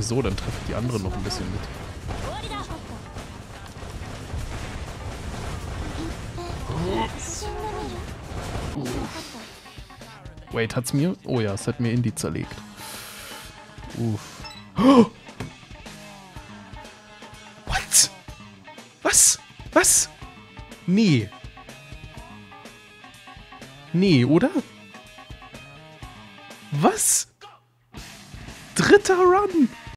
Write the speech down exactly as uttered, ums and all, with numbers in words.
so, dann treffe ich die anderen noch ein bisschen mit. Wait, hat's mir? Oh ja, es hat mir Indy zerlegt. Uff. Oh! What? Was? Was? Nee. Nee, oder? Was? Dritter Run!